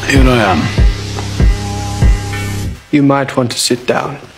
Here I am. You might want to sit down.